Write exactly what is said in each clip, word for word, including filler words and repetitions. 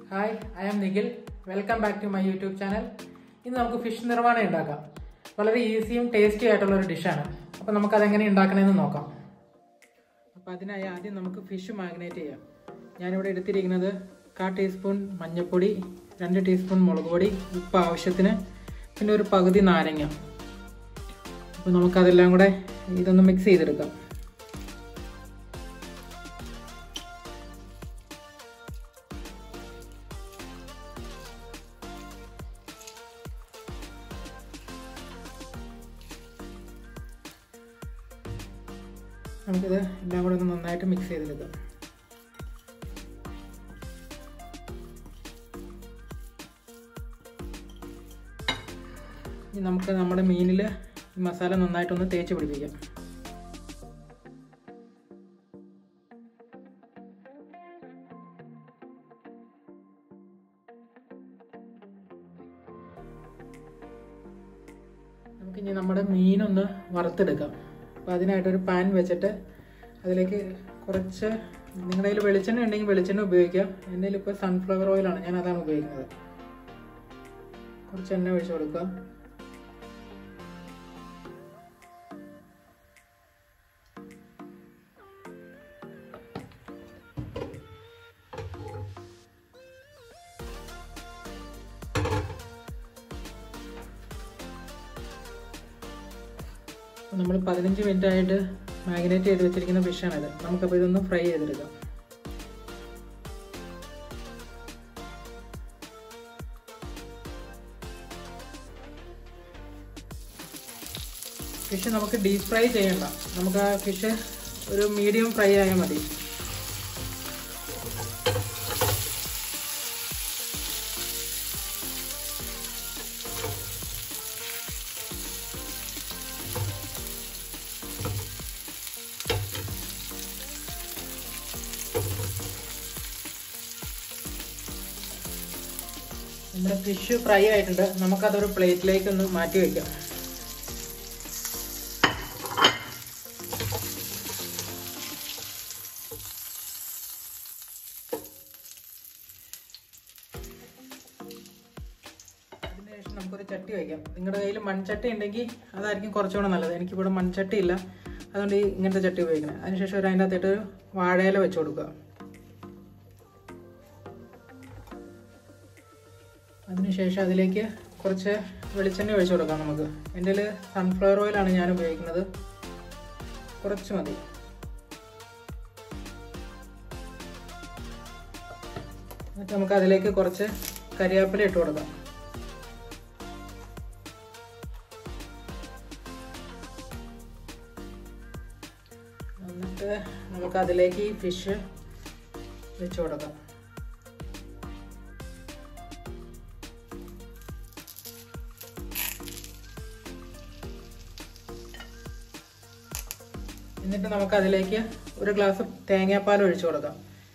Hi, I am Nikhil. Welcome back to my YouTube channel. ഇന്ന് നമുക്ക് fish നിർവാണം ഉണ്ടാക്കാം. വളരെ ഈസിയും ടേസ്റ്റി ആയിട്ടുള്ള ഒരു ഡിഷാണ്. അപ്പോൾ നമുക്കതെങ്ങനെ ഉണ്ടാക്കണമെന്ന് നോക്കാം. അപ്പോൾ അതിനായി ആദ്യം നമുക്ക് ഫിഷ് മാഗ്നേറ്റ് ചെയ്യാം. ഞാനിവിടെ എടുത്തിരിക്കുന്നത് കാ ടീസ്പൂൺ മഞ്ഞൾപ്പൊടി, രണ്ട് ടീസ്പൂൺ മുളക് പൊടി, ഉപ്പ് ആവശ്യത്തിന്, പിന്നെ ഒരു പകുതി നാരങ്ങ. അപ്പോൾ നമുക്കതെല്ലാം കൂടെ ഇതൊന്ന് മിക്സ് ചെയ്തെടുക്കാം. നമുക്കിത് എല്ലാം കൂടെ ഒന്ന് നന്നായിട്ട് മിക്സ് ചെയ്തെടുക്കാം. ഇനി നമുക്ക് നമ്മുടെ മീനിൽ ഈ മസാല നന്നായിട്ടൊന്ന് തേച്ച് പിടിപ്പിക്കാം. നമുക്കിനി നമ്മുടെ മീനൊന്ന് വറുത്തെടുക്കാം. അപ്പോൾ അതിനായിട്ടൊരു പാൻ വെച്ചിട്ട് അതിലേക്ക് കുറച്ച്, നിങ്ങളുടെ കയ്യിൽ വെളിച്ചെണ്ണ ഉണ്ടെങ്കിൽ വെളിച്ചെണ്ണ ഉപയോഗിക്കാം. എൻ്റെ കയ്യിൽ ഇപ്പോൾ സൺഫ്ലവർ ഓയിലാണ്, ഞാൻ അതാണ് ഉപയോഗിക്കുന്നത്. കുറച്ച് എണ്ണ ഒഴിച്ച് കൊടുക്കുക. നമ്മൾ പതിനഞ്ച് മിനിറ്റ് ആയിട്ട് മാഗ്നേറ്റ് ചെയ്ത് വെച്ചിരിക്കുന്ന ഫിഷാണിത്. നമുക്കപ്പോൾ ഇതൊന്ന് ഫ്രൈ ചെയ്തെടുക്കാം. ഫിഷ് നമുക്ക് ഡീപ് ഫ്രൈ ചെയ്യണ്ട, നമുക്ക് ആ ഫിഷ് ഒരു മീഡിയം ഫ്രൈ ആയാൽ മതി. നമ്മുടെ ഫിഷ് ഫ്രൈ ആയിട്ടുണ്ട്. നമുക്കതൊരു പ്ലേറ്റിലേക്ക് ഒന്ന് മാറ്റി വയ്ക്കാം. അതിനുശേഷം നമുക്കൊരു ചട്ടി വയ്ക്കാം. നിങ്ങളുടെ കയ്യിൽ മൺചട്ടി ഉണ്ടെങ്കിൽ അതായിരിക്കും കുറച്ചുകൂടെ നല്ലത്. എനിക്കിവിടെ മൺചട്ടി ഇല്ല, അതുകൊണ്ട് ഈ ഇങ്ങനത്തെ ചട്ടി ഉപയോഗിക്കണം. അതിനുശേഷം ഒരു അതിൻ്റെ അകത്തിട്ട് വാഴയില വെച്ച് കൊടുക്കുക. അതിനുശേഷം അതിലേക്ക് കുറച്ച് വെളിച്ചെണ്ണ ഒഴിച്ചു കൊടുക്കാം. നമുക്ക് എൻ്റെ കയ്യിൽ സൺഫ്ലവർ ഓയിലാണ് ഞാൻ ഉപയോഗിക്കുന്നത്, കുറച്ച് മതി. എന്നിട്ട് നമുക്ക് അതിലേക്ക് കുറച്ച് കരിവേപ്പില ഇട്ട് കൊടുക്കാം. എന്നിട്ട് നമുക്ക് അതിലേക്ക് ഈ ഫിഷ് വെച്ച് കൊടുക്കാം. എന്നിട്ട് നമുക്ക് അതിലേക്ക് ഒരു ഗ്ലാസ് തേങ്ങാപ്പാൽ ഒഴിച്ചു കൊടുക്കാം.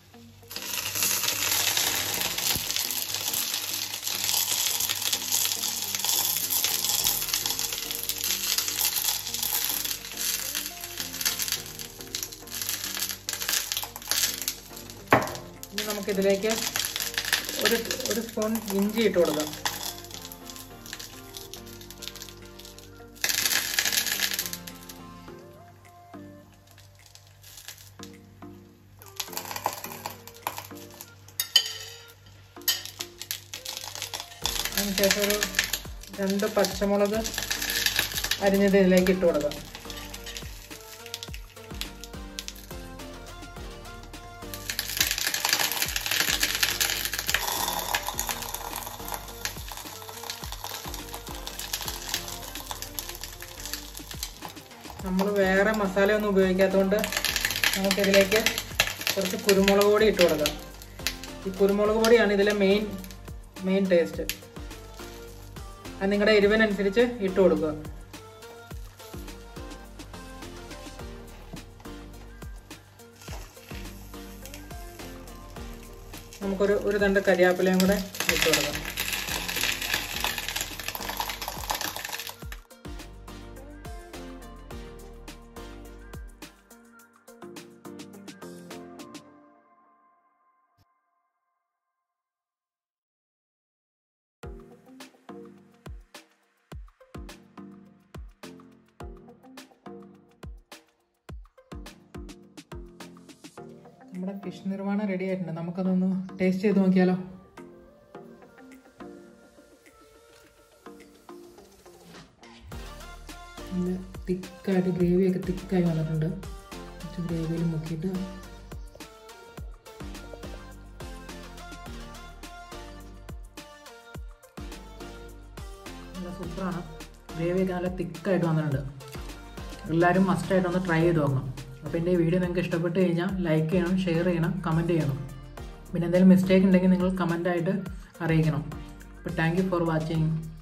ഇനി നമുക്കിതിലേക്ക് ഒരു ഒരു സ്പൂൺ ഇഞ്ചി ഇട്ട് കൊടുക്കാം. അതിനുശേഷം ഒരു രണ്ട് പച്ചമുളക് അരിഞ്ഞത് ഇതിലേക്ക് ഇട്ട് കൊടുക്കാം. നമ്മൾ വേറെ മസാലയൊന്നും ഉപയോഗിക്കാത്തതുകൊണ്ട് നമുക്കിതിലേക്ക് കുറച്ച് കുരുമുളക് പൊടി ഇട്ട് കൊടുക്കാം. ഈ കുരുമുളക് പൊടിയാണ് ഇതിലെ മെയിൻ മെയിൻ ടേസ്റ്റ്. അത് നിങ്ങളുടെ എരിവിനനുസരിച്ച് ഇട്ട് കൊടുക്കുക. നമുക്കൊരു ഒരു തണ്ട് കരിയാപ്പിലയും കൂടെ ഇട്ട് കൊടുക്കാം. നമ്മുടെ ഫിഷ് നിർമ്മാണം റെഡി ആയിട്ടുണ്ട്. നമുക്കതൊന്ന് ടേസ്റ്റ് ചെയ്ത് നോക്കിയാലോ. നല്ല തിക്കായിട്ട് ഗ്രേവിയൊക്കെ തിക്കായി വന്നിട്ടുണ്ട്. കുറച്ച് ഗ്രേവിയിൽ മുക്കിയിട്ട് നല്ല സൂപ്പറാണ്. ഗ്രേവിയൊക്കെ നല്ല തിക്കായിട്ട് വന്നിട്ടുണ്ട്. എല്ലാവരും മസ്റ്റായിട്ടൊന്ന് ട്രൈ ചെയ്ത് നോക്കണം. അപ്പോൾ എൻ്റെ ഈ വീഡിയോ നിങ്ങൾക്ക് ഇഷ്ടപ്പെട്ട് കഴിഞ്ഞാൽ ലൈക്ക് ചെയ്യണം, ഷെയർ ചെയ്യണം, കമൻറ്റ് ചെയ്യണം. പിന്നെ എന്തെങ്കിലും മിസ്റ്റേക്ക് ഉണ്ടെങ്കിൽ നിങ്ങൾ കമൻറ്റായിട്ട് അറിയിക്കണം. അപ്പോൾ താങ്ക് യു ഫോർ വാച്ചിങ്.